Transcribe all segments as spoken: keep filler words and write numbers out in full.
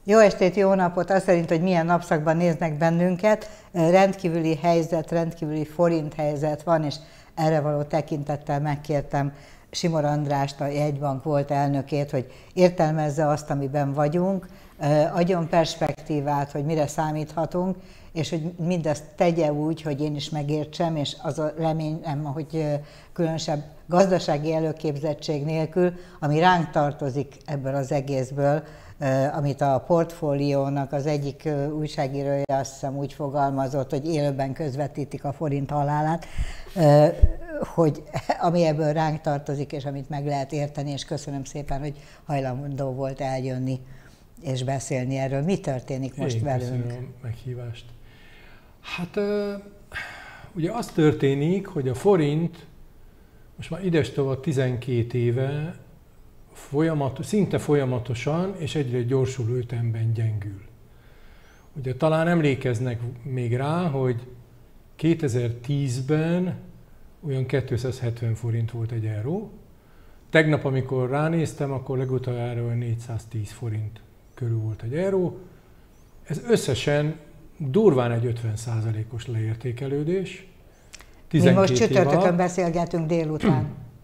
Jó estét, jó napot! Azt szerint, hogy milyen napszakban néznek bennünket, rendkívüli helyzet, rendkívüli forint helyzet van, és erre való tekintettel megkértem Simor Andrást, a Jegybank volt elnökét, hogy értelmezze azt, amiben vagyunk, adjon perspektívát, hogy mire számíthatunk, és hogy mindezt tegye úgy, hogy én is megértsem, és az a reményem, hogy különösebb gazdasági előképzettség nélkül, ami ránk tartozik ebből az egészből, amit a Portfóliónak az egyik újságírója azt hiszem úgy fogalmazott, hogy élőben közvetítik a forint halálát, hogy ami ebből ránk tartozik, és amit meg lehet érteni, és köszönöm szépen, hogy hajlandó volt eljönni és beszélni erről. Mi történik most Én velünk? Köszönöm a meghívást. Hát ugye az történik, hogy a forint most már idestova tizenkét éve Folyamat, szinte folyamatosan és egyre gyorsuló ütemben gyengül. Ugye talán emlékeznek még rá, hogy kétezer-tízben olyan kétszázhetven forint volt egy euró. Tegnap, amikor ránéztem, akkor legutoljára olyan négyszáztíz forint körül volt egy euró. Ez összesen durván egy ötven százalékos leértékelődés. Mi most csütörtökön beszélgetünk délután.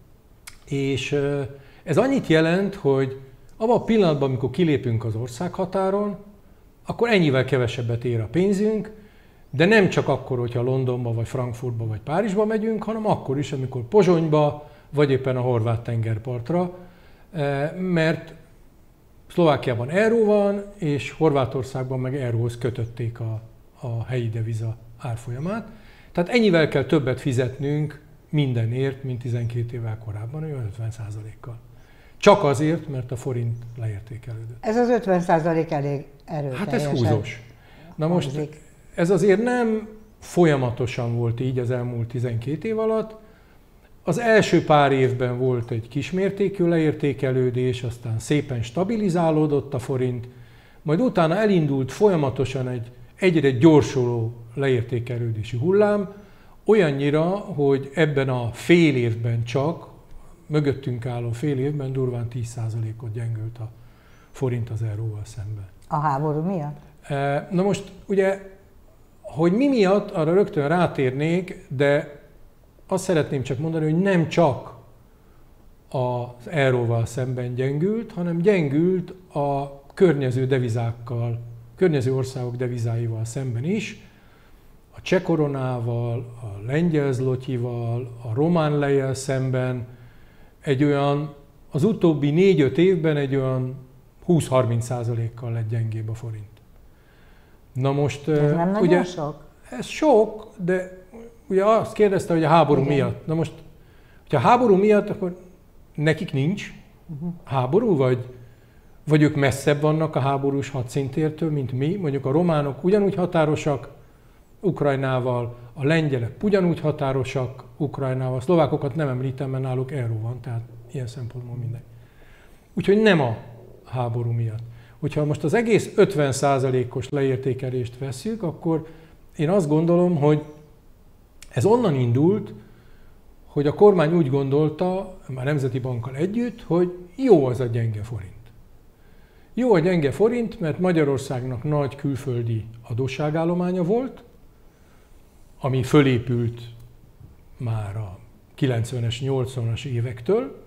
És ez annyit jelent, hogy abban a pillanatban, amikor kilépünk az országhatáron, akkor ennyivel kevesebbet ér a pénzünk, de nem csak akkor, hogyha Londonba, vagy Frankfurtba, vagy Párizsba megyünk, hanem akkor is, amikor Pozsonyba, vagy éppen a horvát tengerpartra, mert Szlovákiában euró van, és Horvátországban meg euróhoz kötötték a, a helyi deviza árfolyamát. Tehát ennyivel kell többet fizetnünk mindenért, mint tizenkét évvel korábban, olyan ötven százalékkal. Csak azért, mert a forint leértékelődött. Ez az ötven százalék elég erőteljes. Hát ez húzós. Na most ez azért nem folyamatosan volt így az elmúlt tizenkét év alatt. Az első pár évben volt egy kismértékű leértékelődés, aztán szépen stabilizálódott a forint, majd utána elindult folyamatosan egy egyre gyorsuló leértékelődési hullám, olyannyira, hogy ebben a fél évben csak, mögöttünk álló fél évben durván tíz százalékot gyengült a forint az euróval szemben. A háború miatt? Na most ugye, hogy mi miatt, arra rögtön rátérnék, de azt szeretném csak mondani, hogy nem csak az euróval szemben gyengült, hanem gyengült a környező devizákkal, környező országok devizáival szemben is, a cseh koronával, a lengyel zlotyival, a román lejjel szemben egy olyan, az utóbbi négy-öt évben egy olyan húsz-harminc százalékkal lett gyengébb a forint. Na most, ez nem ugye, nagyon sok? Ez sok, de ugye azt kérdezte, hogy a háború Igen. miatt. Na most, hogyha a háború miatt, akkor nekik nincs uh-huh. háború, vagy, vagy ők messzebb vannak a háborús hadszíntértől, mint mi. Mondjuk a románok ugyanúgy határosak Ukrajnával, a lengyelek ugyanúgy határosak Ukrajnával, a szlovákokat nem említem, mert náluk euró van, tehát ilyen szempontból minden. Úgyhogy nem a háború miatt. Hogyha most az egész ötven százalékos leértékelést vesszük, akkor én azt gondolom, hogy ez onnan indult, hogy a kormány úgy gondolta, már Nemzeti Bankkal együtt, hogy jó az a gyenge forint. Jó a gyenge forint, mert Magyarországnak nagy külföldi adósságállománya volt, ami fölépült már a kilencvenes, nyolcvanas évektől,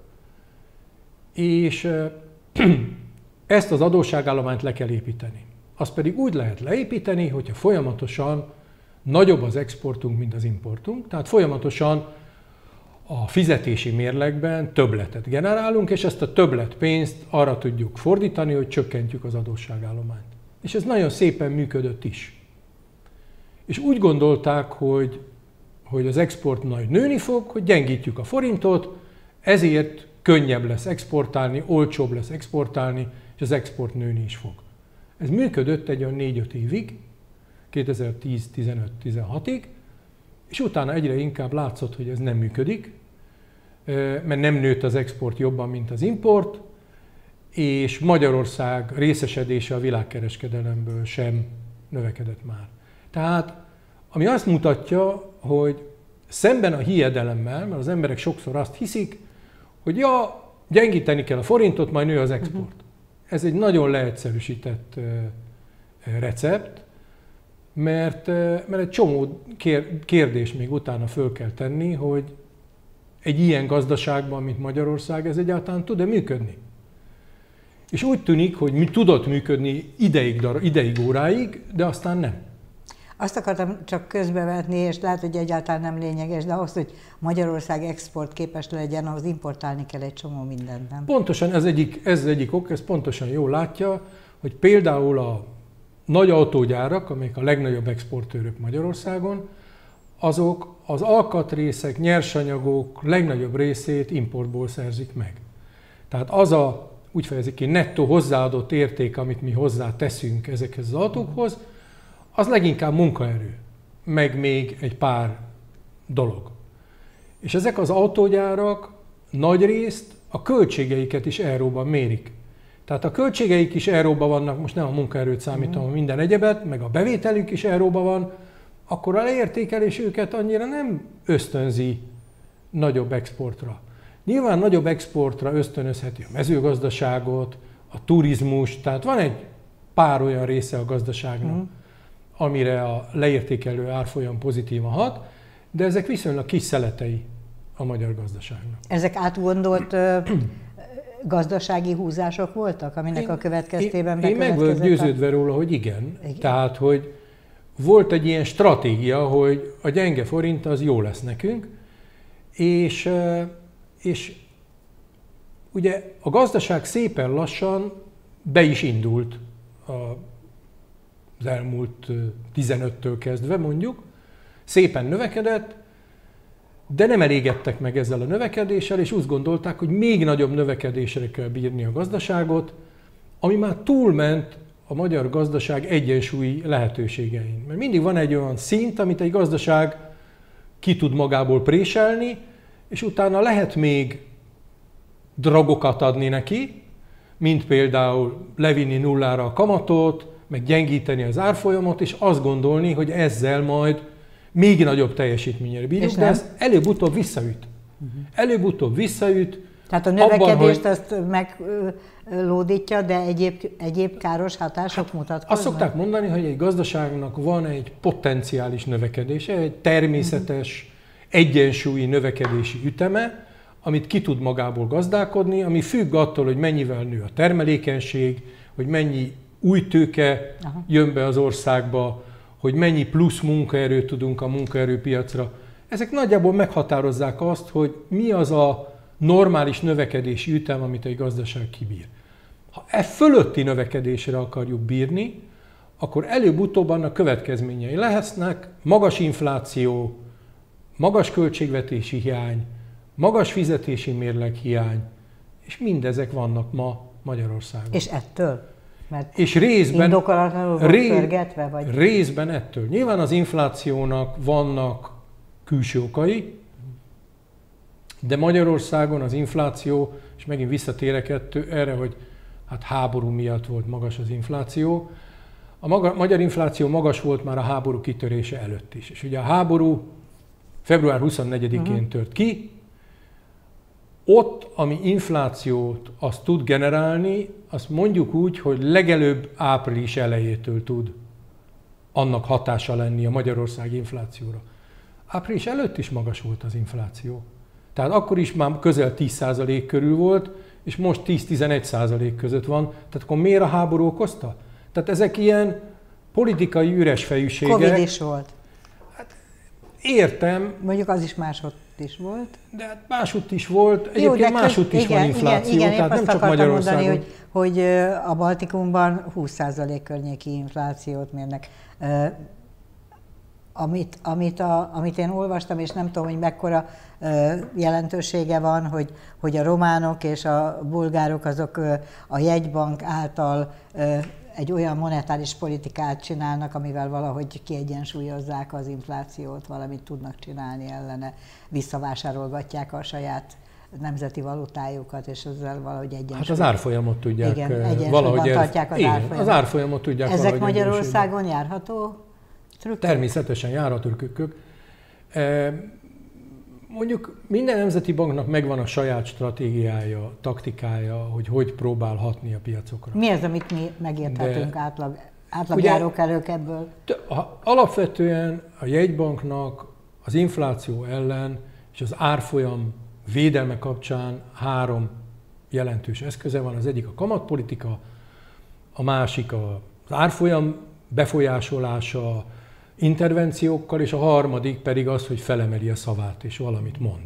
és ezt az adósságállományt le kell építeni. Azt pedig úgy lehet leépíteni, hogyha folyamatosan nagyobb az exportunk, mint az importunk, tehát folyamatosan a fizetési mérlegben többletet generálunk, és ezt a többlet pénzt arra tudjuk fordítani, hogy csökkentjük az adósságállományt. És ez nagyon szépen működött is. És úgy gondolták, hogy, hogy az export nagy nőni fog, hogy gyengítjük a forintot, ezért könnyebb lesz exportálni, olcsóbb lesz exportálni, és az export nőni is fog. Ez működött egy olyan négy-öt évig, kétezer-tíz, tizenöt, tizenhatig, és utána egyre inkább látszott, hogy ez nem működik, mert nem nőtt az export jobban, mint az import, és Magyarország részesedése a világkereskedelemből sem növekedett már. Tehát, ami azt mutatja, hogy szemben a hiedelemmel, mert az emberek sokszor azt hiszik, hogy ja, gyengíteni kell a forintot, majd nő az export. ez egy nagyon leegyszerűsített recept, mert, mert egy csomó kérdést még utána föl kell tenni, hogy egy ilyen gazdaságban, mint Magyarország, ez egyáltalán tud-e működni. És úgy tűnik, hogy mi tudott működni ideig, ideig, óráig, de aztán nem. Azt akartam csak közbevetni, és lehet, hogy egyáltalán nem lényeges, de ahhoz, hogy Magyarország export képes legyen, ahhoz importálni kell egy csomó mindent, nem? Pontosan, ez egyik, ez egyik ok, ez pontosan jól látja, hogy például a nagy autógyárak, amelyek a legnagyobb exportőrök Magyarországon, azok az alkatrészek, nyersanyagok legnagyobb részét importból szerzik meg. Tehát az a, úgy fejezik ki, nettó hozzáadott érték, amit mi hozzá teszünk ezekhez az autókhoz, az leginkább munkaerő, meg még egy pár dolog. És ezek az autógyárak nagyrészt a költségeiket is euróban mérik. Tehát a költségeik is euróban vannak, most nem a munkaerőt számítom, mm. minden egyebet, meg a bevételük is euróban van, akkor a leértékelés őket annyira nem ösztönzi nagyobb exportra. Nyilván nagyobb exportra ösztönözheti a mezőgazdaságot, a turizmus, tehát van egy pár olyan része a gazdaságnak, mm. amire a leértékelő árfolyam pozitívan hat, de ezek viszonylag kis szeletei a magyar gazdaságnak. Ezek átgondolt ö, gazdasági húzások voltak, aminek én, a következtében Én, én meg vagyok győződve a... róla, hogy igen. igen. Tehát, hogy volt egy ilyen stratégia, hogy a gyenge forint az jó lesz nekünk, és, és ugye a gazdaság szépen lassan be is indult a az elmúlt tizenöttől kezdve mondjuk, szépen növekedett, de nem elégedtek meg ezzel a növekedéssel, és úgy gondolták, hogy még nagyobb növekedésre kell bírni a gazdaságot, ami már túlment a magyar gazdaság egyensúlyi lehetőségein. Mert mindig van egy olyan szint, amit egy gazdaság ki tud magából préselni, és utána lehet még dragokat adni neki, mint például levinni nullára a kamatot, meg gyengíteni az árfolyamot, és azt gondolni, hogy ezzel majd még nagyobb teljesítményre bírjuk, de ez előbb-utóbb visszaüt. Uh-huh. Előbb-utóbb visszaüt. Tehát a növekedést abban, azt meglódítja, de egyéb, egyéb káros hatások hát mutatkoznak? Azt szokták mondani, hogy egy gazdaságnak van egy potenciális növekedése, egy természetes, uh-huh. egyensúlyi növekedési üteme, amit ki tud magából gazdálkodni, ami függ attól, hogy mennyivel nő a termelékenység, hogy mennyi új tőke Aha. jön be az országba, hogy mennyi plusz munkaerőt tudunk a munkaerőpiacra. Ezek nagyjából meghatározzák azt, hogy mi az a normális növekedési ütem, amit egy gazdaság kibír. Ha e fölötti növekedésre akarjuk bírni, akkor előbb-utóbb annak következményei lehetnek, magas infláció, magas költségvetési hiány, magas fizetési mérleg hiány, és mindezek vannak ma Magyarországon. És ettől? Mert és részben, indokolatlanul volt ré, pörgetve, vagy? Részben ettől. Nyilván az inflációnak vannak külső okai, de Magyarországon az infláció, és megint visszatérek ettől, erre, hogy hát háború miatt volt magas az infláció. A maga, magyar infláció magas volt már a háború kitörése előtt is. És ugye a háború február huszonnegyedikén uh-huh. tört ki. Ott, ami inflációt azt tud generálni, azt mondjuk úgy, hogy legelőbb április elejétől tud annak hatása lenni a magyarországi inflációra. Április előtt is magas volt az infláció. Tehát akkor is már közel tíz százalék körül volt, és most tíz-tizenegy százalék között van. Tehát akkor miért a háború okozta? Tehát ezek ilyen politikai üres fejűségek. Covid is volt. Hát értem. Mondjuk az is máshogy is volt. De hát máshogy is volt. Egyébként máshogy is igen, van infláció, igen, igen, tehát nem csak Magyarországon. Mondani, hogy, hogy a Baltikumban húsz százalék környéki inflációt mérnek. Amit, amit, a, amit én olvastam, és nem tudom, hogy mekkora jelentősége van, hogy, hogy a románok és a bulgárok azok a jegybank által egy olyan monetáris politikát csinálnak, amivel valahogy kiegyensúlyozzák az inflációt, valamit tudnak csinálni ellene, visszavásárolgatják a saját nemzeti valutájukat, és ezzel valahogy egyensúlyban. Hát az árfolyamot tudják igen, valahogy tartják az igen, árfolyamot. Az árfolyamot tudják Ezek valahogy Magyarországon járható trükkök? Természetesen járható trükkök. mondjuk minden nemzeti banknak megvan a saját stratégiája, taktikája, hogy hogy próbál hatni a piacokra. Mi az, amit mi megérthetünk De, átlag, átlagjárókelők ebből? Alapvetően a jegybanknak az infláció ellen és az árfolyam védelme kapcsán három jelentős eszköze van. Az egyik a kamatpolitika, a másik az árfolyam befolyásolása intervenciókkal, és a harmadik pedig az, hogy felemeli a szavát és valamit mond.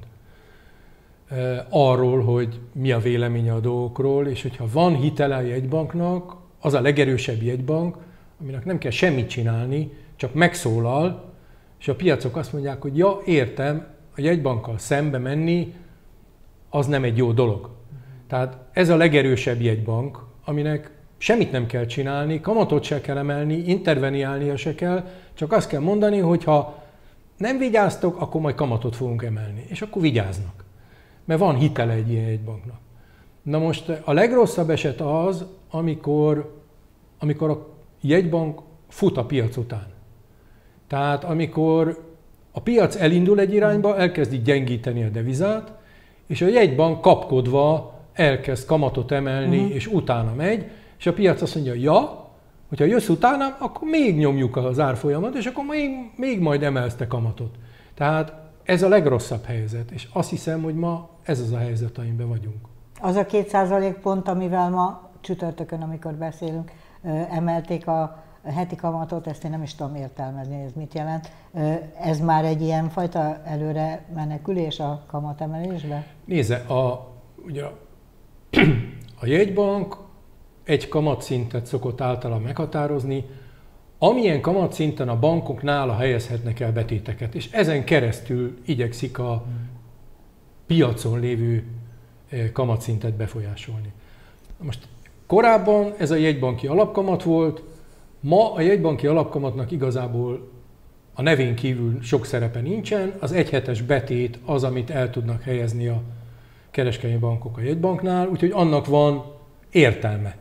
Arról, hogy mi a véleménye a dolgokról, és hogyha van hitele a jegybanknak, az a legerősebb jegybank, aminek nem kell semmit csinálni, csak megszólal, és a piacok azt mondják, hogy ja, értem, a jegybankkal szembe menni, az nem egy jó dolog. Tehát ez a legerősebb jegybank, aminek semmit nem kell csinálni, kamatot se kell emelni, interveniálnia se kell, csak azt kell mondani, hogy ha nem vigyáztok, akkor majd kamatot fogunk emelni. És akkor vigyáznak. Mert van hitele egy ilyen jegybanknak. Na most a legrosszabb eset az, amikor, amikor a jegybank fut a piac után. Tehát amikor a piac elindul egy irányba, elkezdi gyengíteni a devizát, és a jegybank kapkodva elkezd kamatot emelni, uh-huh. és utána megy, és a piac azt mondja, ja, hogyha jössz utána, akkor még nyomjuk az árfolyamat, és akkor még, még majd emelsz te kamatot. Tehát ez a legrosszabb helyzet, és azt hiszem, hogy ma ez az a helyzet, amiben vagyunk. Az a két százalék pont, amivel ma csütörtökön, amikor beszélünk, emelték a heti kamatot, ezt én nem is tudom értelmezni, ez mit jelent. Ez már egy ilyen fajta előre menekülés a kamatemelésbe? Nézze, a, ugye, a jegybank egy kamatszintet szokott általában meghatározni, amilyen kamatszinten a bankok nála helyezhetnek el betéteket, és ezen keresztül igyekszik a piacon lévő kamatszintet befolyásolni. Most korábban ez a jegybanki alapkamat volt, ma a jegybanki alapkamatnak igazából a nevén kívül sok szerepe nincsen, az egyhetes betét az, amit el tudnak helyezni a kereskedelmi bankok a jegybanknál, úgyhogy annak van értelme.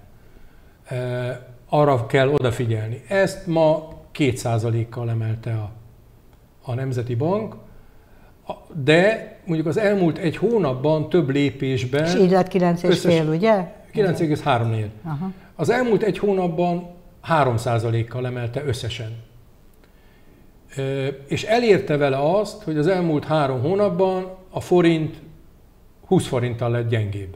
Arra kell odafigyelni. Ezt ma két százalékkal emelte a, a Nemzeti Bank, de mondjuk az elmúlt egy hónapban több lépésben... És így lett kilenc egész öt, ugye? kilenc egész három. Az elmúlt egy hónapban három százalékkal emelte összesen. És elérte vele azt, hogy az elmúlt három hónapban a forint húsz forinttal lett gyengébb.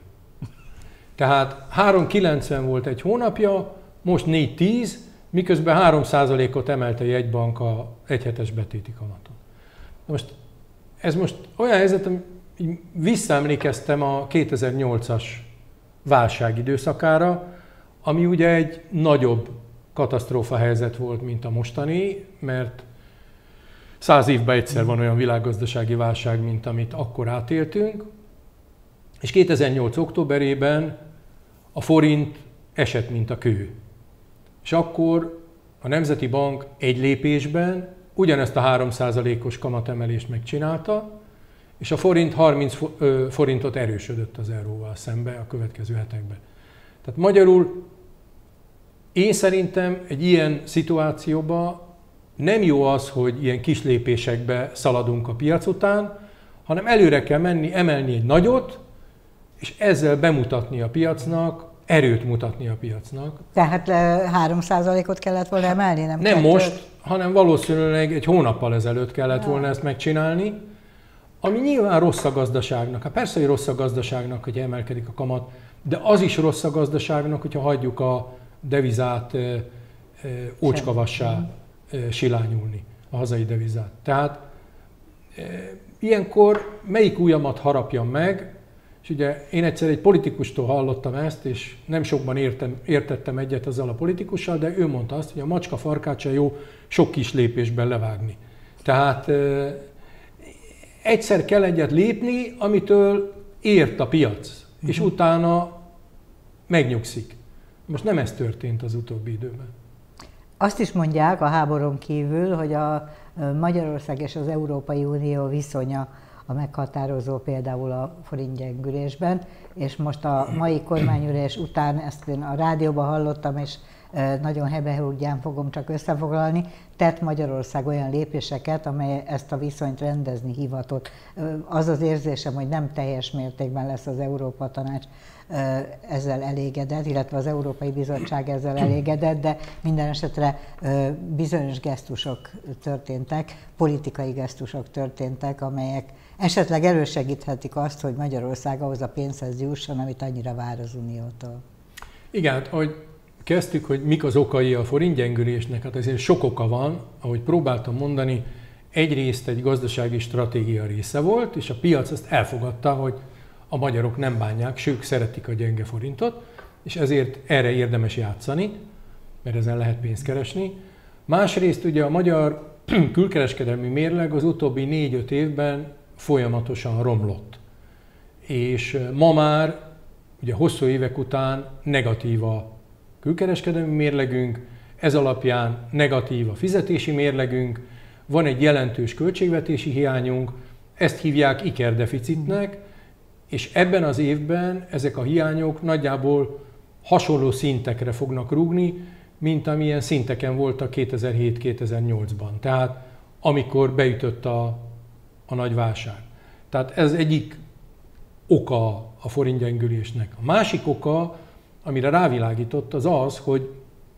Tehát három egész kilencven volt egy hónapja, most négy egész tíz, miközben három százalékot emelte a jegybank a egyhetes betéti kamaton. Most ez most olyan helyzet, hogy visszaemlékeztem a kétezer-nyolcas válság időszakára, ami ugye egy nagyobb katasztrófa helyzet volt, mint a mostani, mert száz évben egyszer van olyan világgazdasági válság, mint amit akkor átéltünk, és kétezer-nyolc októberében a forint esett, mint a kő. És akkor a Nemzeti Bank egy lépésben ugyanezt a három százalékos kamatemelést megcsinálta, és a forint harminc forintot erősödött az euróval szembe a következő hetekben. Tehát magyarul én szerintem egy ilyen szituációban nem jó az, hogy ilyen kis lépésekbe szaladunk a piac után, hanem előre kell menni, emelni egy nagyot, és ezzel bemutatni a piacnak, erőt mutatni a piacnak. Tehát három százalékot kellett volna emelni? Nem, nem most, hanem valószínűleg egy hónappal ezelőtt kellett ja. volna ezt megcsinálni, ami nyilván rossz a gazdaságnak. Hát persze, hogy rossz a gazdaságnak, hogy emelkedik a kamat, de az is rossz a gazdaságnak, hogyha hagyjuk a devizát e, e, ócskavassá e, silányulni, a hazai devizát. Tehát e, ilyenkor melyik ujjamat harapjam meg, és ugye én egyszer egy politikustól hallottam ezt, és nem sokban értem, értettem egyet azzal a politikussal, de ő mondta azt, hogy a macska farkát sem jó sok kis lépésben levágni. Tehát e, egyszer kell egyet lépni, amitől ért a piac, uh-huh. és utána megnyugszik. Most nem ez történt az utóbbi időben. Azt is mondják a háborún kívül, hogy a Magyarország és az Európai Unió viszonya a meghatározó például a forintgyengülésben, és most a mai kormányülés után ezt én a rádióban hallottam, és nagyon hebehúgyán fogom csak összefoglalni, tett Magyarország olyan lépéseket, amely ezt a viszonyt rendezni hivatott. Az az érzésem, hogy nem teljes mértékben lesz az Európa Tanács ezzel elégedett, illetve az Európai Bizottság ezzel elégedett, de minden esetre bizonyos gesztusok történtek, politikai gesztusok történtek, amelyek esetleg elősegíthetik azt, hogy Magyarország ahhoz a pénzhez jusson, amit annyira vár az Uniótól. Igen, ahogy kezdtük, hogy mik az okai a forintgyengülésnek, hát ezért sok oka van, ahogy próbáltam mondani, egyrészt egy gazdasági stratégia része volt, és a piac azt elfogadta, hogy a magyarok nem bánják, sőt szeretik a gyenge forintot, és ezért erre érdemes játszani, mert ezen lehet pénzt keresni. Másrészt ugye a magyar külkereskedelmi mérleg az utóbbi négy-öt évben folyamatosan romlott. És ma már ugye hosszú évek után negatív a külkereskedelmi mérlegünk, ez alapján negatív a fizetési mérlegünk, van egy jelentős költségvetési hiányunk, ezt hívják ikerdeficitnek, és ebben az évben ezek a hiányok nagyjából hasonló szintekre fognak rúgni, mint amilyen szinteken voltak kétezer-hét-kétezer-nyolcban. Tehát amikor beütött a, a nagy válság. Tehát ez egyik oka a forintgyengülésnek. A másik oka, amire rávilágított, az az, hogy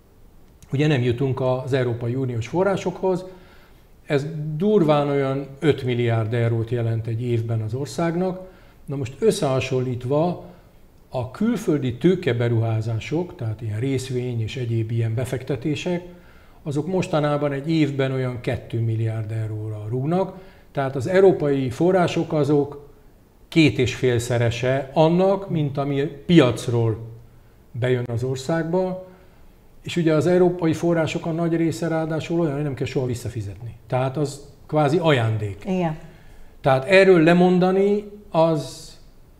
ugye nem jutunk az Európai Uniós forrásokhoz. Ez durván olyan öt milliárd eurót jelent egy évben az országnak. Na most összehasonlítva a külföldi tőkeberuházások, tehát ilyen részvény és egyéb ilyen befektetések, azok mostanában egy évben olyan két milliárd euróra rúgnak. Tehát az európai források azok két és félszerese annak, mint ami piacról bejön az országba, és ugye az európai források a nagy része ráadásul olyan, hogy nem kell soha visszafizetni. Tehát az kvázi ajándék. Igen. Tehát erről lemondani, az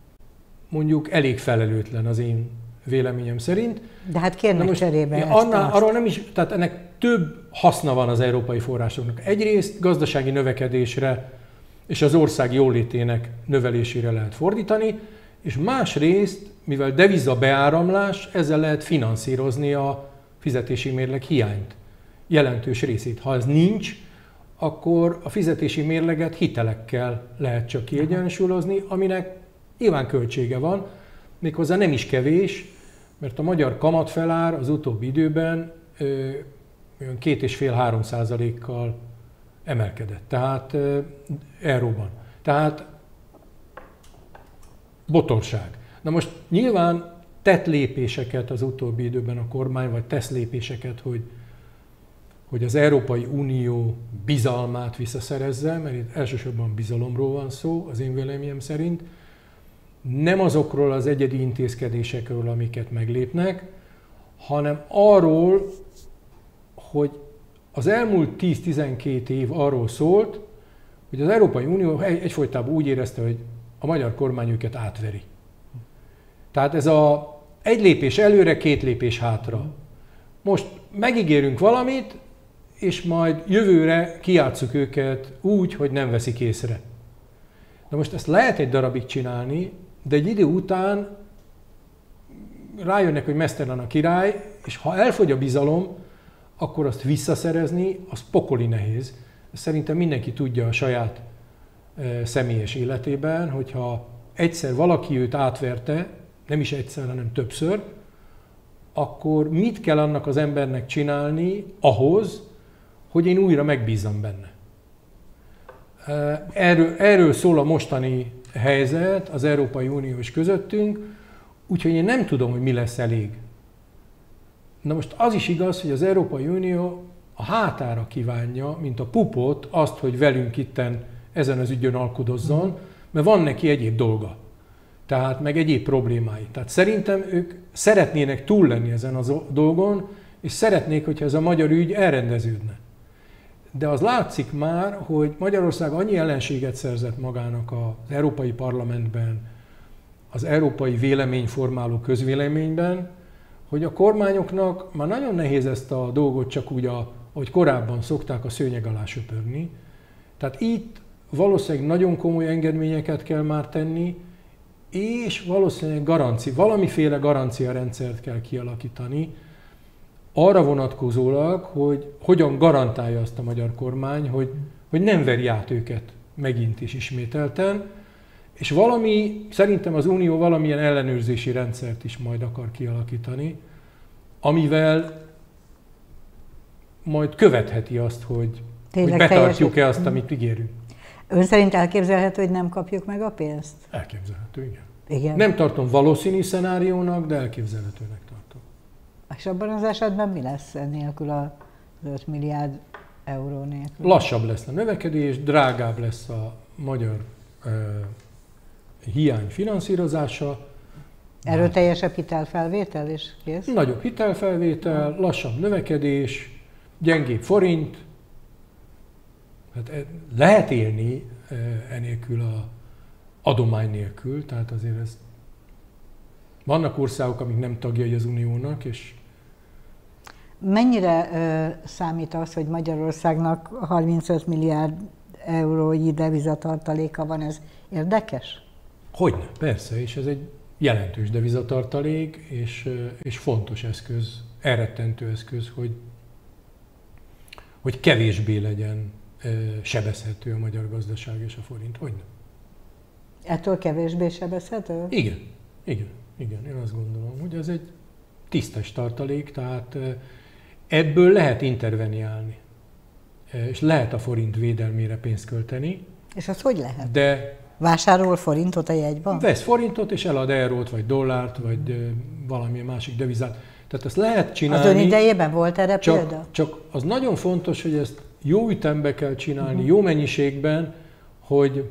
mondjuk elég felelőtlen az én véleményem szerint. De hát kérnek most cserébe ezt annál, arról nem is, tehát ennek több haszna van az európai forrásoknak. Egyrészt gazdasági növekedésre és az ország jólétének növelésére lehet fordítani, és másrészt, mivel deviza beáramlás, ezzel lehet finanszírozni a fizetési mérleg hiányt, jelentős részét. Ha ez nincs, akkor a fizetési mérleget hitelekkel lehet csak kiegyensúlyozni, aminek nyilván költsége van, méghozzá nem is kevés, mert a magyar kamatfelár az utóbbi időben ö, olyan két és fél-három százalékkal emelkedett, tehát ö, euróban. Tehát botorság. Na most nyilván tett lépéseket az utóbbi időben a kormány, vagy tesz lépéseket, hogy, hogy az Európai Unió bizalmát visszaszerezze, mert itt elsősorban bizalomról van szó, az én véleményem szerint, nem azokról az egyedi intézkedésekről, amiket meglépnek, hanem arról, hogy az elmúlt tíz-tizenkét év arról szólt, hogy az Európai Unió egyfolytában úgy érezte, hogy a magyar kormány őket átveri. Tehát ez a egy lépés előre, két lépés hátra. Most megígérünk valamit, és majd jövőre kijátsszuk őket úgy, hogy nem veszik észre. Na most ezt lehet egy darabig csinálni, de egy idő után rájönnek, hogy meztelen a király, és ha elfogy a bizalom, akkor azt visszaszerezni, az pokoli nehéz. Szerintem mindenki tudja a saját e, személyes életében, hogyha egyszer valaki őt átverte, nem is egyszer, hanem többször, akkor mit kell annak az embernek csinálni ahhoz, hogy én újra megbízzam benne. Erről, erről szól a mostani helyzet az Európai Unió és közöttünk, úgyhogy én nem tudom, hogy mi lesz elég. Na most az is igaz, hogy az Európai Unió a hátára kívánja, mint a pupot, azt, hogy velünk itten ezen az ügyön alkudozzon, mert van neki egyéb dolga. Tehát meg egyéb problémái. Tehát szerintem ők szeretnének túl lenni ezen a dolgon, és szeretnék, hogyha ez a magyar ügy elrendeződne. De az látszik már, hogy Magyarország annyi ellenséget szerzett magának az Európai Parlamentben, az európai véleményformáló közvéleményben, hogy a kormányoknak már nagyon nehéz ezt a dolgot csak úgy, ahogy korábban szokták, a szőnyeg alá söpörni. Tehát itt valószínűleg nagyon komoly engedményeket kell már tenni, és valószínűleg garancia, valamiféle garanciarendszert kell kialakítani, arra vonatkozólag, hogy hogyan garantálja azt a magyar kormány, hogy, hogy nem veri át őket megint is ismételten, és valami, szerintem az Unió valamilyen ellenőrzési rendszert is majd akar kialakítani, amivel majd követheti azt, hogy, hogy betartjuk-e azt, amit ígérünk. Ön szerint elképzelhető, hogy nem kapjuk meg a pénzt? Elképzelhető, igen. igen. Nem tartom valószínű szenáriónak, de elképzelhetőnek tartom. És abban az esetben mi lesz nélkül az öt milliárd euró nélkül? Lassabb lesz a növekedés, drágább lesz a magyar uh, hiány finanszírozása. Erőteljesebb hitelfelvétel is kész? Nagyobb hitelfelvétel, lassabb növekedés, gyengébb forint. Hát lehet élni enélkül a adomány nélkül, tehát azért ez... Vannak országok, amik nem tagjai az Uniónak, és... Mennyire ö, számít az, hogy Magyarországnak harmincöt milliárd eurónyi devizatartaléka van, ez érdekes? Hogyne, persze, és ez egy jelentős devizatartalék, és, és fontos eszköz, elrettentő eszköz, hogy, hogy kevésbé legyen sebezhető a magyar gazdaság és a forint. Hogyne? Ettől kevésbé sebezhető? Igen, igen, igen, én azt gondolom, hogy ez egy tisztes tartalék, tehát ebből lehet interveniálni, és lehet a forint védelmére pénzt költeni. És az hogy lehet? De vásárol forintot a jegybank? Vesz forintot, és elad eurót, vagy dollárt, vagy valamilyen másik devizát. Tehát ezt lehet csinálni. Az ön idejében volt erre csak, példa? Csak az nagyon fontos, hogy ezt jó ütembe kell csinálni, uh-huh. jó mennyiségben, hogy,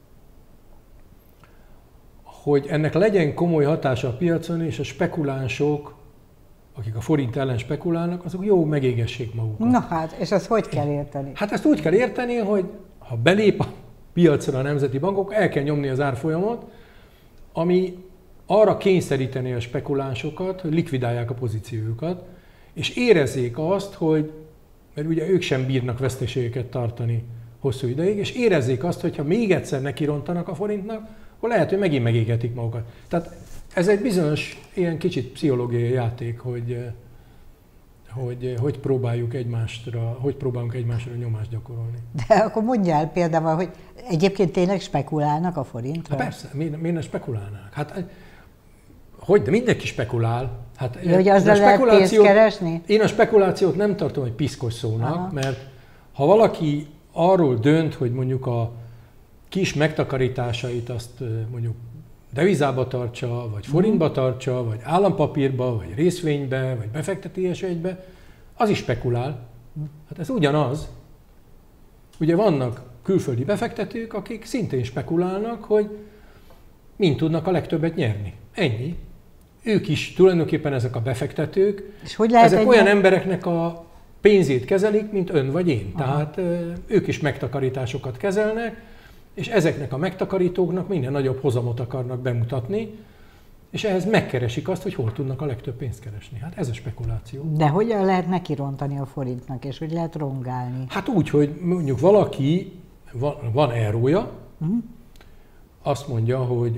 hogy ennek legyen komoly hatása a piacon, és a spekulánsok, akik a forint ellen spekulálnak, azok jó megégessék magukat. Na hát, és azt hogy kell érteni? Hát ezt úgy kell érteni, hogy ha belép a piacra a nemzeti bankok, el kell nyomni az árfolyamot, ami arra kényszeríteni a spekulánsokat, hogy likvidálják a pozíciójukat, és érezzék azt, hogy, mert ugye ők sem bírnak veszteségeket tartani hosszú ideig, és érezzék azt, hogy ha még egyszer nekirontanak a forintnak, akkor lehet, hogy megint megégetik magukat. Tehát ez egy bizonyos ilyen kicsit pszichológiai játék, hogy hogy hogy próbáljuk egymásra, hogy próbálunk egymásra nyomást gyakorolni. De akkor mondjál például, hogy egyébként tényleg spekulálnak a forintra? Hát persze, miért, miért ne spekulálnák? Hát hogy, de mindenki spekulál. Hát, de hogy azzal lehet pénzt keresni? Én a spekulációt nem tartom egy piszkos szónak, aha. mert ha valaki arról dönt, hogy mondjuk a kis megtakarításait azt mondjuk devizába tartsa, vagy forintba tartsa, vagy állampapírba, vagy részvénybe, vagy befektetés egybe, az is spekulál. Hát ez ugyanaz. Ugye vannak külföldi befektetők, akik szintén spekulálnak, hogy mind tudnak a legtöbbet nyerni. Ennyi. Ők is tulajdonképpen ezek a befektetők, és hogy lehet ezek egy olyan nyert... embereknek a pénzét kezelik, mint ön vagy én. Aha. Tehát ők is megtakarításokat kezelnek, és ezeknek a megtakarítóknak minden nagyobb hozamot akarnak bemutatni, és ehhez megkeresik azt, hogy hol tudnak a legtöbb pénzt keresni. Hát ez a spekuláció. De hogyan lehet nekirontani a forintnak, és hogy lehet rongálni? Hát úgy, hogy mondjuk valaki, van, van eurója, uh-huh. azt mondja, hogy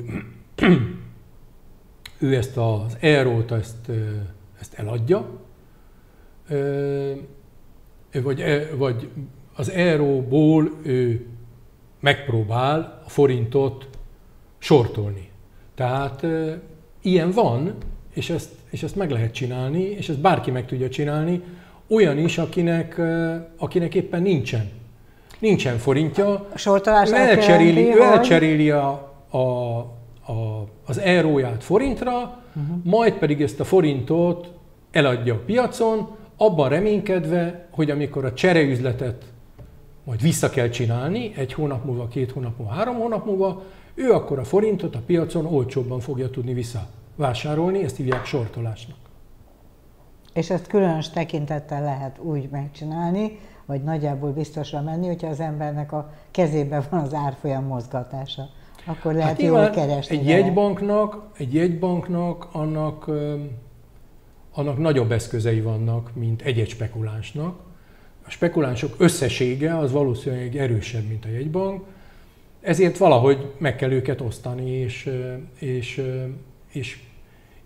ő ezt az eurót ezt, ezt eladja, vagy, vagy az euróból ő megpróbál a forintot sortolni. Tehát e, ilyen van, és ezt, és ezt meg lehet csinálni, és ezt bárki meg tudja csinálni, olyan is, akinek, e, akinek éppen nincsen. Nincsen forintja. A sortolás elcseréli, jelenti, ő elcseréli a, a, a, az euróját forintra, uh-huh. majd pedig ezt a forintot eladja a piacon, abban reménykedve, hogy amikor a csereüzletet majd vissza kell csinálni, egy hónap múlva, két hónap múlva, három hónap múlva, ő akkor a forintot a piacon olcsóbban fogja tudni visszavásárolni, ezt hívják sortolásnak. És ezt különös tekintettel lehet úgy megcsinálni, vagy nagyjából biztosra menni, hogyha az embernek a kezében van az árfolyam mozgatása. Akkor lehet hát jól keresni. Egy jegybanknak, egy jegybanknak annak, annak nagyobb eszközei vannak, mint egy-egy spekulánsnak. A spekulánsok összessége az valószínűleg erősebb, mint a jegybank, ezért valahogy meg kell őket osztani, és, és, és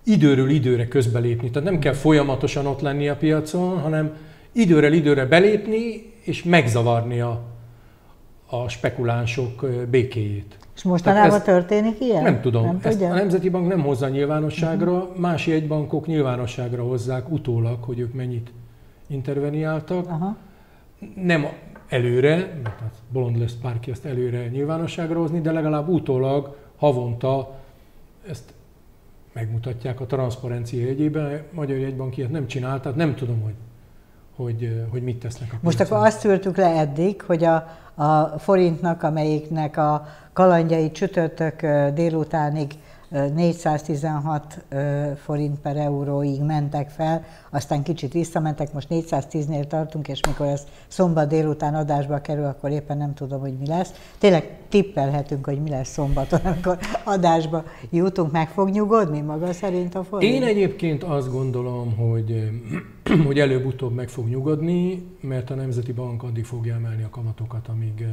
időről időre közbelépni. Tehát nem kell folyamatosan ott lenni a piacon, hanem időről időre belépni és megzavarni a, a spekulánsok békéjét. És mostanában ez, történik ilyen? Nem tudom. Nem Ezt a Nemzeti Bank nem hozza nyilvánosságra, uh-huh. más jegybankok nyilvánosságra hozzák utólag, hogy ők mennyit interveniáltak. Uh-huh. Nem előre, mert bolond lesz bárki ezt előre nyilvánosságra hozni, de legalább utólag havonta ezt megmutatják a transzparencia jegyében. A Magyar Jegybank ilyet nem csinál, tehát nem tudom, hogy, hogy, hogy mit tesznek a piacon. Most akkor azt szűrtük le eddig, hogy a, a forintnak, amelyiknek a kalandjai csütörtök délutánig négyszáztizenhat forint per euróig mentek fel, aztán kicsit visszamentek, most négyszáztíznél tartunk, és mikor ez szombat délután adásba kerül, akkor éppen nem tudom, hogy mi lesz. Tényleg tippelhetünk, hogy mi lesz szombaton, amikor adásba jutunk, meg fog nyugodni maga szerint a forint? Én egyébként azt gondolom, hogy, hogy előbb-utóbb meg fog nyugodni, mert a Nemzeti Bank addig fogja emelni a kamatokat, amíg,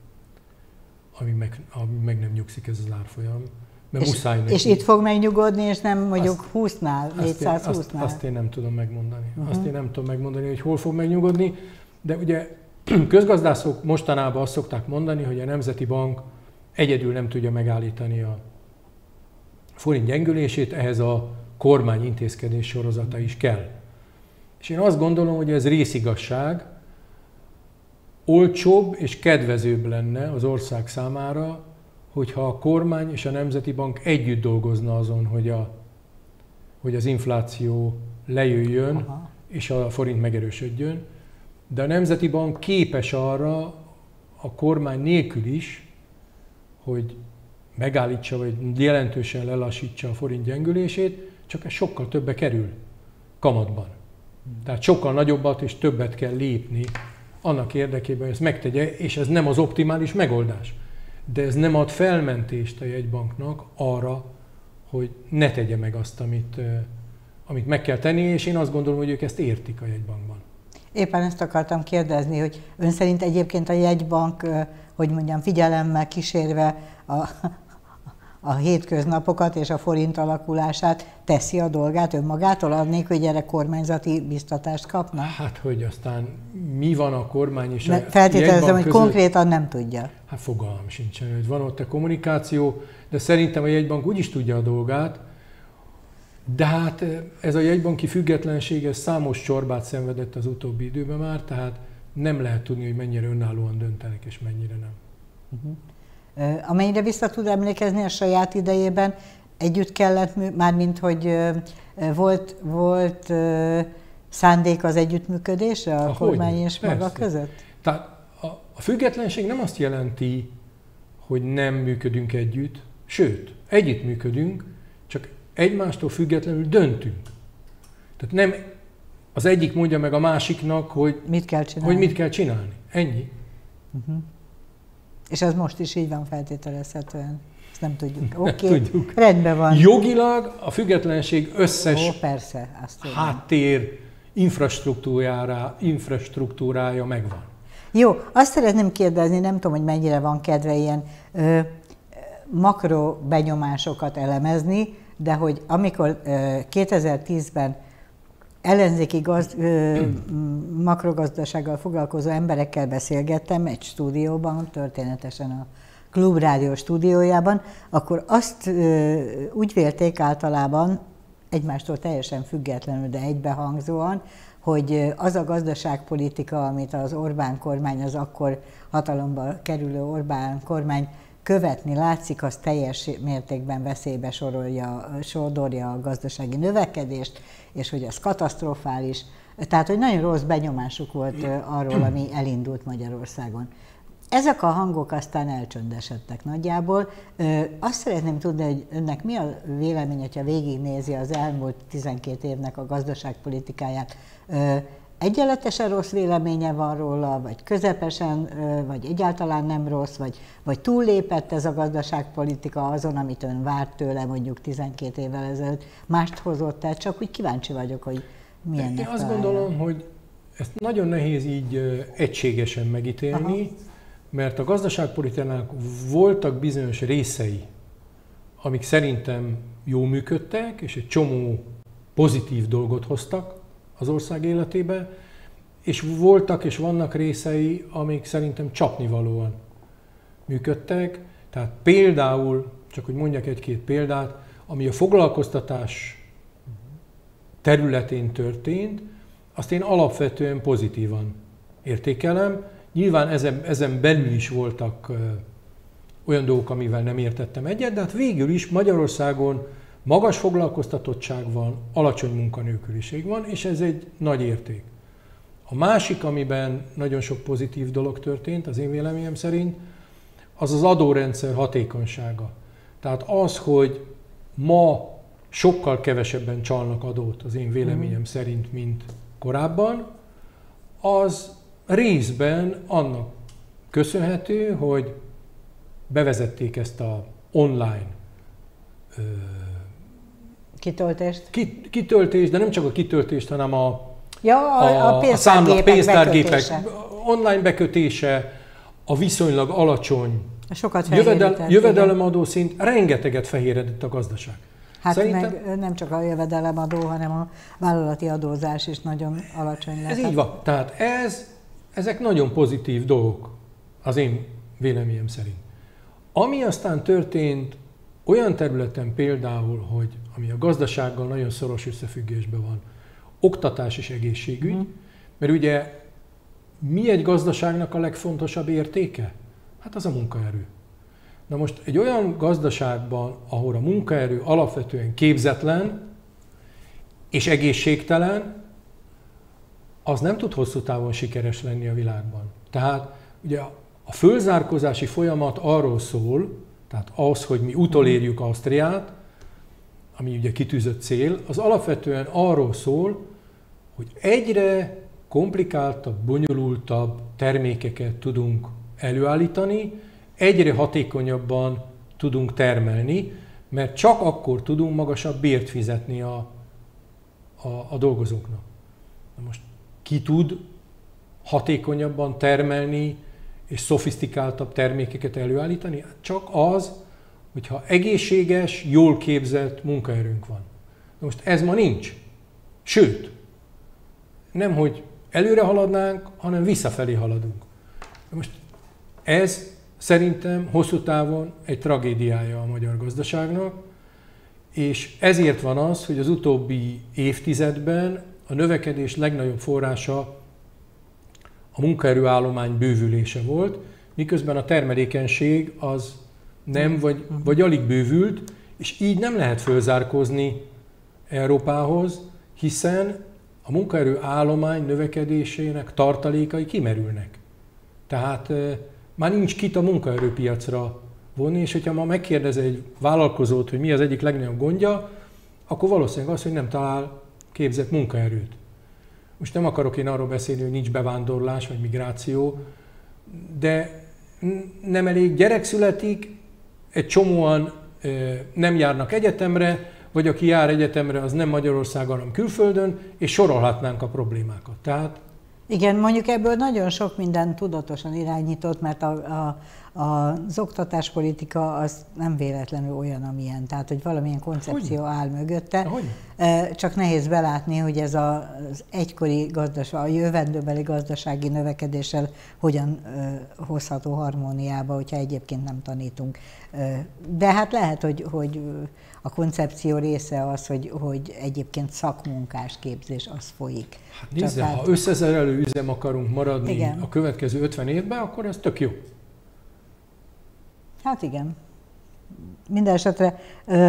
amíg, meg, amíg meg nem nyugszik ez az árfolyam. És, és itt fog megnyugodni, és nem mondjuk azt, húsznál, négyszázhúsznál? Azt, azt én nem tudom megmondani. Uh-huh. Azt én nem tudom megmondani, hogy hol fog megnyugodni. De ugye közgazdászok mostanában azt szokták mondani, hogy a Nemzeti Bank egyedül nem tudja megállítani a forint gyengülését, ehhez a kormány intézkedés sorozata is kell. És én azt gondolom, hogy ez részigazság, olcsóbb és kedvezőbb lenne az ország számára, hogyha a kormány és a Nemzeti Bank együtt dolgozna azon, hogy, a, hogy az infláció lejöjjön, aha, és a forint megerősödjön. De a Nemzeti Bank képes arra a kormány nélkül is, hogy megállítsa, vagy jelentősen lelassítsa a forint gyengülését, csak ez sokkal többe kerül kamatban. Tehát sokkal nagyobbat és többet kell lépni annak érdekében, hogy ezt megtegye, és ez nem az optimális megoldás. De ez nem ad felmentést a jegybanknak arra, hogy ne tegye meg azt, amit, amit meg kell tenni, és én azt gondolom, hogy ők ezt értik a jegybankban. Éppen ezt akartam kérdezni, hogy ön szerint egyébként a jegybank, hogy mondjam, figyelemmel kísérve a, a hétköznapokat és a forint alakulását teszi a dolgát önmagától, adnék, hogy erre kormányzati biztatást kapna? Hát, hogy aztán mi van a kormány és a jegybank feltételezem, hogy között, konkrétan nem tudja. Hát fogalmam sincsen, hogy van ott a kommunikáció, de szerintem a jegybank úgy is tudja a dolgát, de hát ez a jegybanki függetlenség, ez számos csorbát szenvedett az utóbbi időben már, tehát nem lehet tudni, hogy mennyire önállóan döntenek és mennyire nem. Uh-huh. Amennyire vissza tud emlékezni a saját idejében, együtt kellett, mármint hogy volt, volt szándék az együttműködésre a Ahogy, kormány és persze. maga között? Tehát a, a függetlenség nem azt jelenti, hogy nem működünk együtt, sőt, együttműködünk, csak egymástól függetlenül döntünk. Tehát nem az egyik mondja meg a másiknak, hogy mit kell csinálni. Hogy mit kell csinálni. Ennyi. Uh-huh. És ez most is így van feltételezhetően. Ezt nem tudjuk. Oké, okay. Rendben van. Jogilag a függetlenség összes Ó, persze, azt háttér infrastruktúrája, infrastruktúrája megvan. Jó, azt szeretném kérdezni, nem tudom, hogy mennyire van kedve ilyen ö, makro benyomásokat elemezni, de hogy amikor ö, kétezer-tízben ellenzéki gaz, ö, makrogazdasággal foglalkozó emberekkel beszélgettem egy stúdióban, történetesen a Klubrádió stúdiójában, akkor azt ö, úgy vélték általában, egymástól teljesen függetlenül, de egybehangzóan, hogy az a gazdaságpolitika, amit az Orbán kormány, az akkor hatalomba kerülő Orbán kormány követni látszik, az teljes mértékben veszélybe sorolja, sodorja a gazdasági növekedést, és hogy az katasztrofális. Tehát, hogy nagyon rossz benyomásuk volt arról, ami elindult Magyarországon. Ezek a hangok aztán elcsöndesedtek nagyjából. Azt szeretném tudni, hogy önnek mi a vélemény, hogyha végignézi az elmúlt tizenkét évnek a gazdaságpolitikáját. Egyenletesen rossz véleménye van róla, vagy közepesen, vagy egyáltalán nem rossz, vagy, vagy túllépett ez a gazdaságpolitika azon, amit ön várt tőle mondjuk tizenkét évvel ezelőtt, mást hozott el, csak úgy kíváncsi vagyok, hogy milyennek Én azt gondolom, hogy ezt nagyon nehéz így egységesen megítélni, aha, mert a gazdaságpolitikának voltak bizonyos részei, amik szerintem jól működtek, és egy csomó pozitív dolgot hoztak az ország életébe, és voltak és vannak részei, amik szerintem csapnivalóan működtek. Tehát például, csak hogy mondjak egy-két példát, ami a foglalkoztatás területén történt, azt én alapvetően pozitívan értékelem. Nyilván ezen, ezen belül is voltak ö, olyan dolgok, amivel nem értettem egyet, de hát végül is Magyarországon magas foglalkoztatottság van, alacsony munkanélküliség van, és ez egy nagy érték. A másik, amiben nagyon sok pozitív dolog történt, az én véleményem szerint, az az adórendszer hatékonysága. Tehát az, hogy ma sokkal kevesebben csalnak adót, az én véleményem mm. szerint, mint korábban, az részben annak köszönhető, hogy bevezették ezt a online ö, kitöltést. Kit, kitöltést, de nem csak a kitöltést, hanem a, ja, a, a pénztárgépek, pénztárgépek bekötése. online bekötése, a viszonylag alacsony Sokat jövedel, jövedelemadó szint, rengeteget fehéredett a gazdaság. Hát Szerintem, meg nem csak a jövedelemadó, hanem a vállalati adózás is nagyon alacsony lesz. Ez így van. Tehát ez, ezek nagyon pozitív dolgok, az én véleményem szerint. Ami aztán történt olyan területen például, hogy ami a gazdasággal nagyon szoros összefüggésben van, oktatás és egészségügy, mm. mert ugye mi egy gazdaságnak a legfontosabb értéke? Hát az a munkaerő. Na most egy olyan gazdaságban, ahol a munkaerő alapvetően képzetlen és egészségtelen, az nem tud hosszú távon sikeres lenni a világban. Tehát ugye a fölzárkózási folyamat arról szól, tehát az, hogy mi utolérjük Ausztriát, ami ugye kitűzött cél, az alapvetően arról szól, hogy egyre komplikáltabb, bonyolultabb termékeket tudunk előállítani, egyre hatékonyabban tudunk termelni, mert csak akkor tudunk magasabb bért fizetni a, a, a dolgozóknak. Na most ki tud hatékonyabban termelni és szofisztikáltabb termékeket előállítani? Csak az, hogyha egészséges, jól képzett munkaerőnk van. Na most ez ma nincs. Sőt, nem hogy előre haladnánk, hanem visszafelé haladunk. Na most ez szerintem hosszú távon egy tragédiája a magyar gazdaságnak, és ezért van az, hogy az utóbbi évtizedben a növekedés legnagyobb forrása a munkaerőállomány bővülése volt, miközben a termelékenység az nem vagy, vagy alig bővült, és így nem lehet fölzárkózni Európához, hiszen a munkaerőállomány növekedésének tartalékai kimerülnek. Tehát már nincs kit a munkaerőpiacra vonni, és hogyha ma megkérdez egy vállalkozót, hogy mi az egyik legnagyobb gondja, akkor valószínűleg az, hogy nem talál képzett munkaerőt. Most nem akarok én arról beszélni, hogy nincs bevándorlás vagy migráció, de nem elég gyerek születik, egy csomóan nem járnak egyetemre, vagy aki jár egyetemre, az nem Magyarországon, hanem külföldön, és sorolhatnánk a problémákat. Tehát igen, mondjuk ebből nagyon sok minden tudatosan irányított, mert a, a, a, az oktatáspolitika az nem véletlenül olyan, amilyen. Tehát, hogy valamilyen koncepció Hogyne? áll mögötte. Hogyne? Csak nehéz belátni, hogy ez az egykori gazdaság, a jövendőbeli gazdasági növekedéssel hogyan hozható harmóniába, hogyha egyébként nem tanítunk. De hát lehet, hogy, hogy a koncepció része az, hogy, hogy egyébként szakmunkás képzés az folyik. Hát nézze, ha hát... összezerelő üzem akarunk maradni igen. a következő ötven évben, akkor ez tök jó. Hát igen. Minden esetre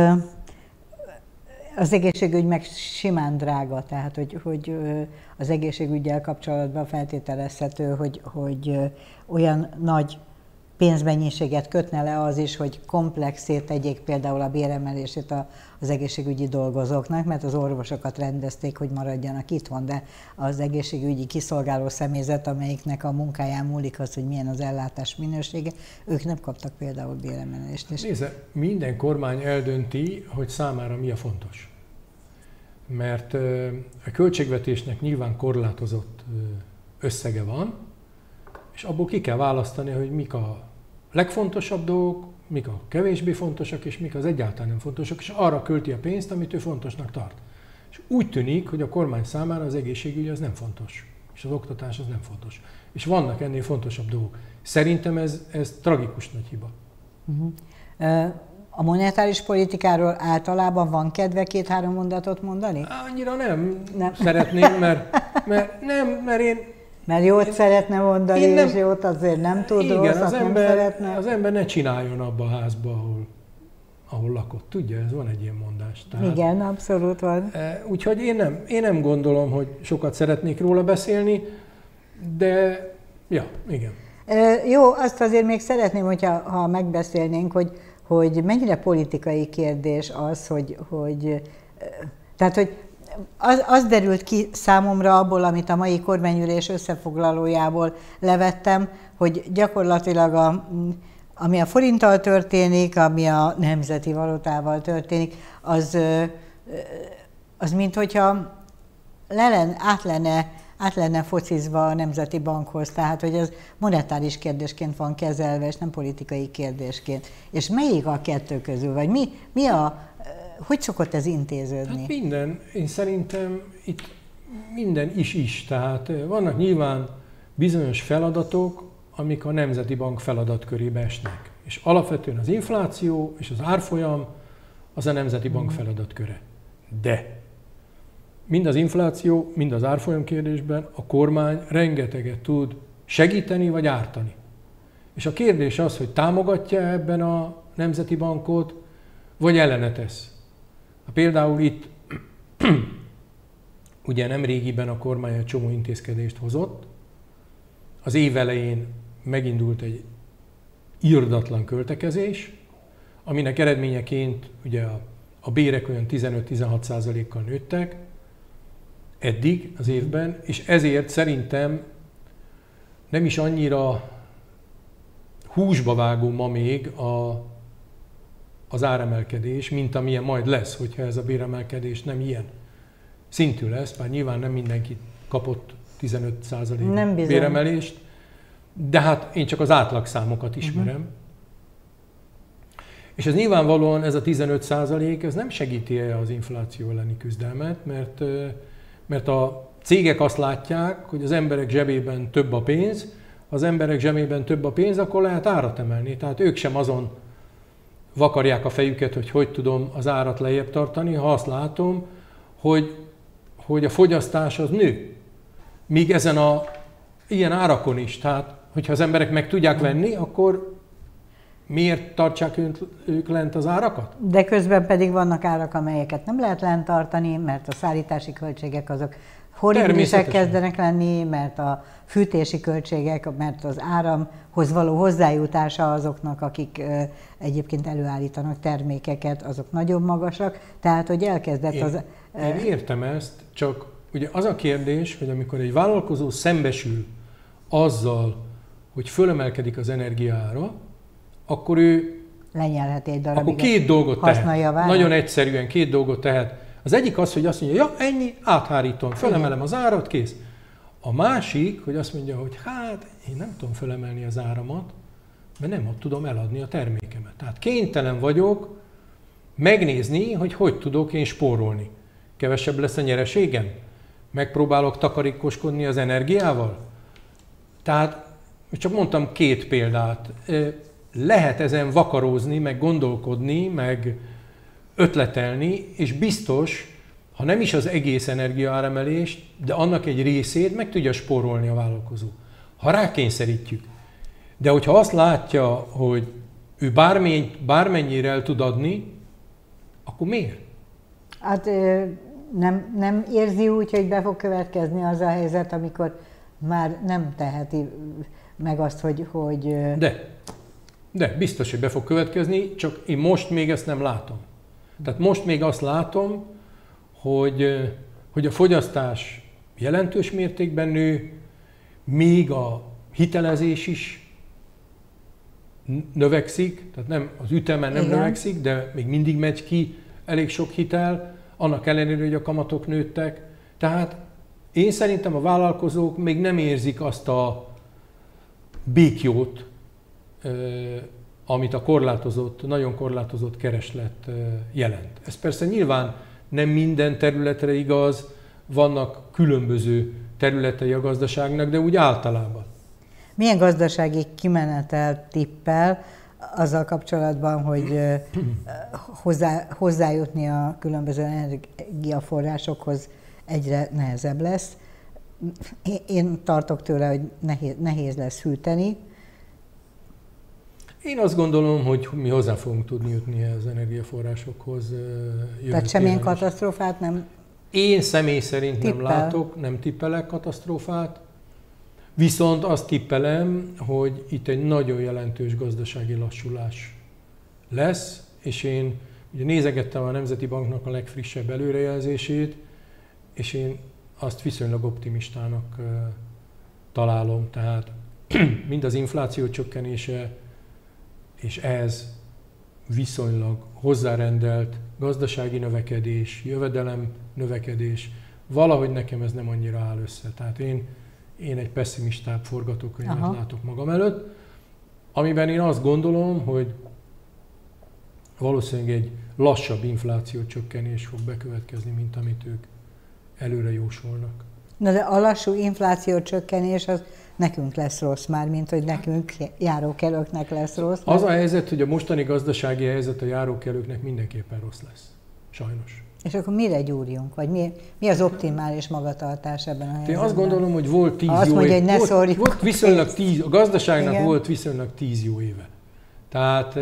az egészségügy meg simán drága, tehát hogy, hogy az egészségüggyel kapcsolatban feltételezhető, hogy, hogy olyan nagy pénzmennyiséget kötne le az is, hogy komplexét tegyék például a béremelését az egészségügyi dolgozóknak, mert az orvosokat rendezték, hogy maradjanak itthon, de az egészségügyi kiszolgáló személyzet, amelyiknek a munkáján múlik az, hogy milyen az ellátás minősége, ők nem kaptak például béremelést. Nézze, minden kormány eldönti, hogy számára mi a fontos. Mert a költségvetésnek nyilván korlátozott összege van, és abból ki kell választani, hogy mik a legfontosabb dolgok, mik a kevésbé fontosak, és mik az egyáltalán nem fontosak, és arra költi a pénzt, amit ő fontosnak tart. És úgy tűnik, hogy a kormány számára az egészségügy az nem fontos, és az oktatás az nem fontos. És vannak ennél fontosabb dolgok. Szerintem ez, ez tragikus nagy hiba. Uh-huh. A monetáris politikáról általában van kedve két-három mondatot mondani? Annyira nem, nem. szeretném, mert, mert nem, mert én... Mert jót én, szeretne mondani, én nem, és jót azért nem tud, igen, rosszat az ember, nem szeretne. Az ember ne csináljon abba a házba, ahol, ahol lakott. Tudja, ez van egy ilyen mondás. Tehát, igen, abszolút van. Úgyhogy én nem, én nem gondolom, hogy sokat szeretnék róla beszélni, de ja, igen. Jó, azt azért még szeretném, hogyha ha megbeszélnénk, hogy, hogy mennyire politikai kérdés az, hogy, hogy tehát, hogy az, az derült ki számomra abból, amit a mai kormányülés összefoglalójából levettem, hogy gyakorlatilag a, ami a forinttal történik, ami a nemzeti valutával történik, az, az mint hogyha le lenne, át lenne át lenne focizva a Nemzeti Bankhoz, tehát hogy ez monetáris kérdésként van kezelve, és nem politikai kérdésként. És melyik a kettő közül, vagy mi, mi a, hogy szokott ez intéződni? Hát minden, én szerintem itt minden is-is, tehát vannak nyilván bizonyos feladatok, amik a Nemzeti Bank feladatkörébe esnek. És alapvetően az infláció és az árfolyam az a Nemzeti Bank feladatköre. De mind az infláció, mind az árfolyam kérdésben a kormány rengeteget tud segíteni vagy ártani. És a kérdés az, hogy támogatja ebben a Nemzeti Bankot, vagy ellene tesz. Például itt ugye nem régiben a kormány egy csomó intézkedést hozott. Az év elején megindult egy irdatlan költekezés, aminek eredményeként ugye a, a bérek olyan tizenöt-tizenhat százalékkal nőttek eddig az évben, és ezért szerintem nem is annyira húsba vágó ma még a, az áremelkedés, mint amilyen majd lesz, hogyha ez a béremelkedés nem ilyen szintű lesz, bár nyilván nem mindenki kapott tizenöt százalék béremelést, de hát én csak az átlagszámokat ismerem. Uh-huh. És ez nyilvánvalóan ez a tizenöt százalék, ez nem segíti az infláció elleni küzdelmet, mert, mert a cégek azt látják, hogy az emberek zsebében több a pénz, ha az emberek zsebében több a pénz, akkor lehet árat emelni. Tehát ők sem azon vakarják a fejüket, hogy hogy tudom az árat lejjebb tartani, ha azt látom, hogy, hogy a fogyasztás az nő. Míg ezen a ilyen árakon is. Tehát, hogyha az emberek meg tudják venni, akkor miért tartsák ők lent az árakat? De közben pedig vannak árak, amelyeket nem lehet lent tartani, mert a szállítási költségek azok horribilisek kezdenek lenni, mert a fűtési költségek, mert az áramhoz való hozzájutása azoknak, akik egyébként előállítanak termékeket, azok nagyon magasak. Tehát, hogy elkezdett én, az... Én értem ezt, csak ugye az a kérdés, hogy amikor egy vállalkozó szembesül azzal, hogy fölemelkedik az energiaára, akkor ő lenyelheti egy darabig, akkor két dolgot tehet. Nagyon egyszerűen két dolgot tehet. Az egyik az, hogy azt mondja, ja, ennyi, áthárítom, fölemelem az árat, kész. A másik, hogy azt mondja, hogy hát én nem tudom fölemelni az áramat, mert nem tudom eladni a termékemet. Tehát kénytelen vagyok megnézni, hogy hogy tudok én spórolni. Kevesebb lesz a nyereségem? Megpróbálok takarékoskodni az energiával? Tehát csak mondtam két példát. Lehet ezen vakarózni, meg gondolkodni, meg ötletelni, és biztos, ha nem is az egész energiaáremelést, de annak egy részét meg tudja spórolni a vállalkozó. Ha rákényszerítjük. De hogyha azt látja, hogy ő bármennyi, bármennyire el tud adni, akkor miért? Hát nem, nem érzi úgy, hogy be fog következni az a helyzet, amikor már nem teheti meg azt, hogy... hogy de, de biztos, hogy be fog következni, csak én most még ezt nem látom. Tehát most még azt látom, hogy, hogy a fogyasztás jelentős mértékben nő, még a hitelezés is növekszik, tehát nem, az üteme nem Igen. növekszik, de még mindig megy ki elég sok hitel, annak ellenére, hogy a kamatok nőttek. Tehát én szerintem a vállalkozók még nem érzik azt a békjót, amit a korlátozott, nagyon korlátozott kereslet jelent. Ez persze nyilván nem minden területre igaz, vannak különböző területei a gazdaságnak, de úgy általában. Milyen gazdasági kimenetel tippel azzal kapcsolatban, hogy hozzá, hozzájutni a különböző energiaforrásokhoz egyre nehezebb lesz? Én tartok tőle, hogy nehéz, nehéz lesz hűteni. Én azt gondolom, hogy mi hozzá fogunk tudni jutni az energiaforrásokhoz. Tehát semmilyen katasztrófát nem? Én személy szerint tippel. nem látok, nem tippelek katasztrófát. Viszont azt tippelem, hogy itt egy nagyon jelentős gazdasági lassulás lesz, és én ugye nézegettem a Nemzeti Banknak a legfrissebb előrejelzését, és én azt viszonylag optimistának uh, találom. Tehát mind az infláció csökkenése, és ez viszonylag hozzárendelt gazdasági növekedés, jövedelem növekedés, valahogy nekem ez nem annyira áll össze. Tehát én, én egy pessimistább forgatókönyvet Aha. látok magam előtt, amiben én azt gondolom, hogy valószínűleg egy lassabb infláció csökkenés fog bekövetkezni, mint amit ők előre jósolnak. Na de a lassú infláció csökkenés az nekünk lesz rossz már, mint hogy nekünk járókelőknek lesz rossz. Az a helyzet, hogy a mostani gazdasági helyzet a járókelőknek mindenképpen rossz lesz. Sajnos. És akkor mire gyúrjunk? Vagy mi, mi az optimális magatartás ebben a helyzetben? Én azt gondolom, hogy volt tíz azt jó mondja, év. hogy ne volt, volt viszonylag tíz, a gazdaságnak Igen. volt viszonylag tíz jó éve. Tehát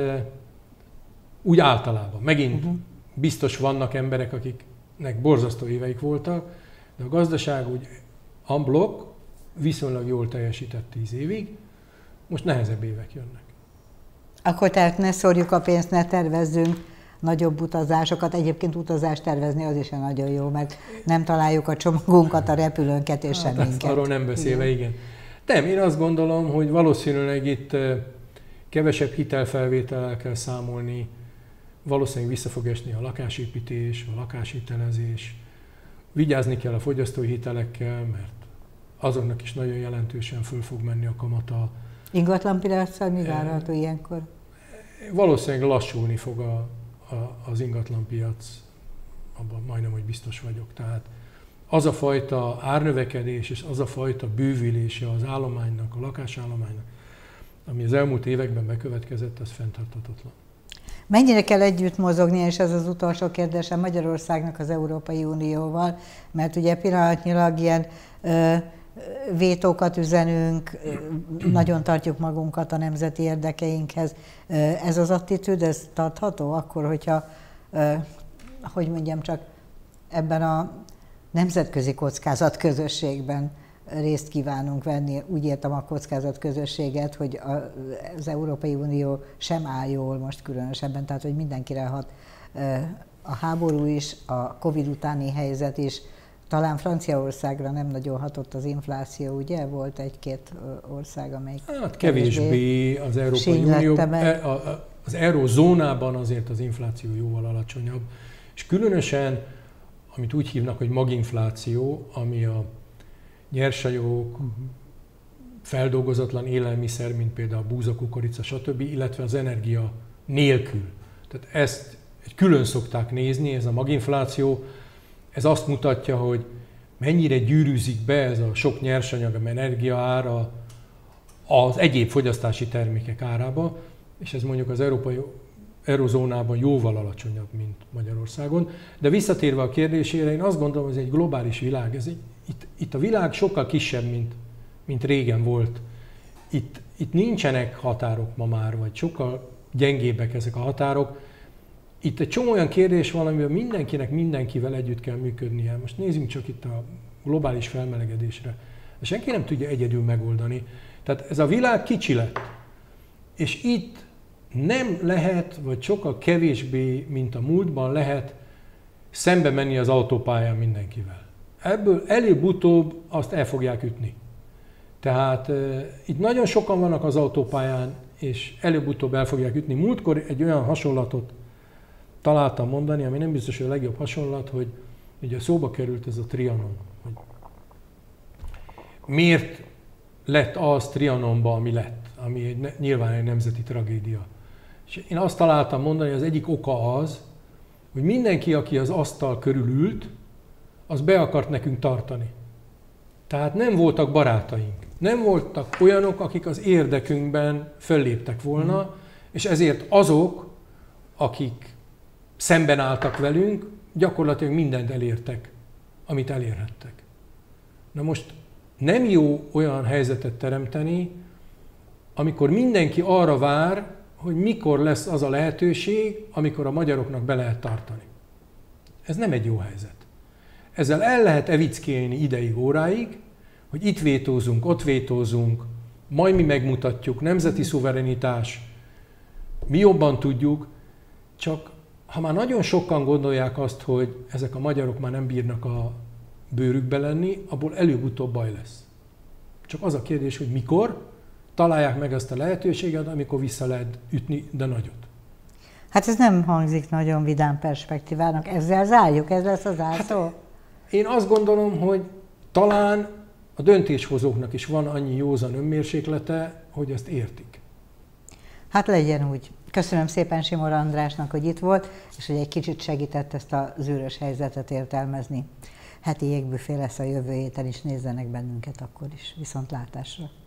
úgy általában. Megint uh-huh. biztos vannak emberek, akiknek borzasztó éveik voltak, de a gazdaság úgy unblock viszonylag jól teljesített tíz évig, most nehezebb évek jönnek. Akkor tehát ne szórjuk a pénzt, ne tervezzünk nagyobb utazásokat. Egyébként utazást tervezni az is nagyon jó, mert nem találjuk a csomagunkat, a repülőnket és hát semminket. Arról nem beszélve, igen. igen. Nem, én azt gondolom, hogy valószínűleg itt kevesebb hitelfelvétellel kell számolni, valószínűleg vissza fog esni a lakásépítés, a lakáshitelezés, vigyázni kell a fogyasztói hitelekkel, mert azoknak is nagyon jelentősen föl fog menni a kamata. Ingatlanpiacsal mi várható e, ilyenkor? Valószínűleg lassulni fog a, a, az ingatlanpiac, abban majdnem, hogy biztos vagyok. Tehát az a fajta árnövekedés és az a fajta bővülése az állománynak, a lakásállománynak, ami az elmúlt években bekövetkezett, az fenntarthatatlan. Mennyire kell együtt mozogni, és ez az utolsó kérdésem Magyarországnak az Európai Unióval, mert ugye pillanatnyilag ilyen ö, vétókat üzenünk, ö, nagyon tartjuk magunkat a nemzeti érdekeinkhez. Ez az attitűd, ez tartható akkor, hogyha, ö, hogy mondjam csak, ebben a nemzetközi kockázatközösségben részt kívánunk venni. Úgy értem a kockázatközösséget, hogy az Európai Unió sem áll jól most különösebben, tehát hogy mindenkire hat a háború is, a Covid utáni helyzet is. Talán Franciaországra nem nagyon hatott az infláció, ugye? Volt egy-két ország, amelyik hát kevésbé az Európai Unió, az eurózónában azért az infláció jóval alacsonyabb. És különösen, amit úgy hívnak, hogy maginfláció, ami a nyersanyagok, feldolgozatlan élelmiszer, mint például búza, kukorica, stb., illetve az energia nélkül. Tehát ezt egy külön szokták nézni, ez a maginfláció, ez azt mutatja, hogy mennyire gyűrűzik be ez a sok nyersanyag, energia ára az egyéb fogyasztási termékek árába, és ez mondjuk az európai eurozónában jóval alacsonyabb, mint Magyarországon. De visszatérve a kérdésére, én azt gondolom, hogy ez egy globális világ. Ez egy, itt, itt a világ sokkal kisebb, mint, mint régen volt. Itt, itt nincsenek határok ma már, vagy sokkal gyengébbek ezek a határok. Itt egy csomó olyan kérdés van, amiben mindenkinek mindenkivel együtt kell működnie. Most nézzünk csak itt a globális felmelegedésre. Senki nem tudja egyedül megoldani. Tehát ez a világ kicsi lett. És itt nem lehet, vagy sokkal kevésbé, mint a múltban lehet szembe menni az autópályán mindenkivel. Ebből előbb-utóbb azt el fogják ütni. Tehát e, itt nagyon sokan vannak az autópályán, és előbb-utóbb el fogják ütni. Múltkor egy olyan hasonlatot találtam mondani, ami nem biztos, hogy a legjobb hasonlat, hogy ugye szóba került ez a Trianon. Hogy miért lett az Trianonba, ami lett, ami egy, nyilván egy nemzeti tragédia. És én azt találtam mondani, hogy az egyik oka az, hogy mindenki, aki az asztal körül ült, az be akart nekünk tartani. Tehát nem voltak barátaink. Nem voltak olyanok, akik az érdekünkben fölléptek volna, mm. és ezért azok, akik szemben álltak velünk, gyakorlatilag mindent elértek, amit elérhettek. Na most nem jó olyan helyzetet teremteni, amikor mindenki arra vár, hogy mikor lesz az a lehetőség, amikor a magyaroknak be lehet tartani. Ez nem egy jó helyzet. Ezzel el lehet evickélni ideig, óráig, hogy itt vétózunk, ott vétózunk, majd mi megmutatjuk, nemzeti szuverenitás, mi jobban tudjuk, csak ha már nagyon sokan gondolják azt, hogy ezek a magyarok már nem bírnak a bőrükbe lenni, abból előbb-utóbb baj lesz. Csak az a kérdés, hogy mikor találják meg azt a lehetőséget, amikor vissza lehet ütni, de nagyot. Hát ez nem hangzik nagyon vidám perspektívának. Ezzel zárjuk? Ez lesz az zárszó? Hát én azt gondolom, hogy talán a döntéshozóknak is van annyi józan önmérséklete, hogy ezt értik. Hát legyen úgy. Köszönöm szépen Simor Andrásnak, hogy itt volt, és hogy egy kicsit segített ezt a zűrös helyzetet értelmezni. Heti jégbüfé lesz a jövő héten is, nézzenek bennünket akkor is. Viszontlátásra!